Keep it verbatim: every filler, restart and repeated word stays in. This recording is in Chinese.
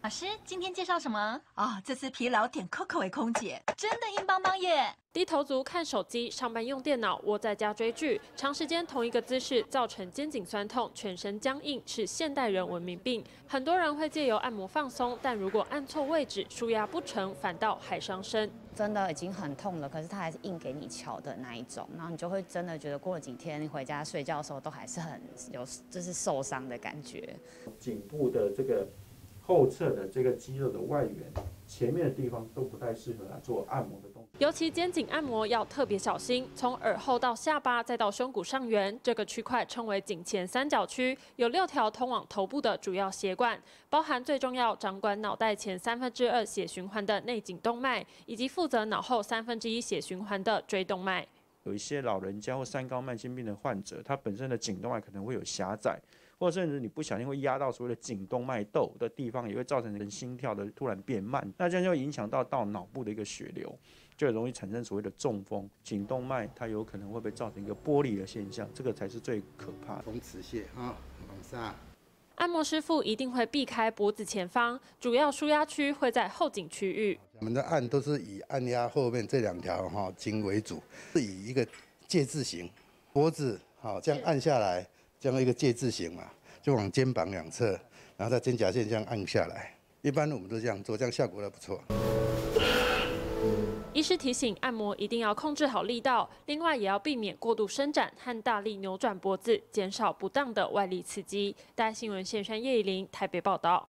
老师，今天介绍什么？ 啊、哦，这次疲劳点 Coco 为空姐， 真的硬邦邦耶！ 低头族看手机，上班用电脑，窝在家追剧，长时间同一个姿势造成肩颈酸痛、全身僵硬，是现代人文明病。很多人会借由按摩放松，但如果按错位置，舒压不成，反倒还伤身。 真的已经很痛了，可是它还是硬给你敲的那一种，然后你就会真的觉得过了几天，你回家睡觉的时候都还是很有就是受伤的感觉。 颈部的这个后侧的这个肌肉的外缘，前面的地方都不太适合来做按摩的动作。 尤其肩颈按摩要特别小心，从耳后到下巴，再到胸骨上缘，这个区块称为颈前三角区，有六条通往头部的主要血管，包含最重要掌管脑袋前三分之二血循环的内颈动脉，以及负责脑后三分之一血循环的椎动脉。 有一些老人家或三高慢性病的患者，他本身的颈动脉可能会有狭窄，或者甚至你不小心会压到所谓的颈动脉窦的地方，也会造成人心跳的突然变慢，那这样就会影响到到脑部的一个血流，就容易产生所谓的中风。颈动脉它有可能会被造成一个剥离的现象，这个才是最可怕的。 从磁穴啊往上。 按摩师傅一定会避开脖子前方，主要舒压区会在后颈区域。 我们的按都是以按压后面这两条哈筋为主，是以一个介字形，脖子好这样按下来，这样一个介字形嘛，就往肩膀两侧，然后在肩胛线这样按下来。一般我们都这样做，这样效果还不错。 医师提醒，按摩一定要控制好力道，另外也要避免过度伸展和大力扭转脖子，减少不当的外力刺激。大新闻线上叶以玲台北报道。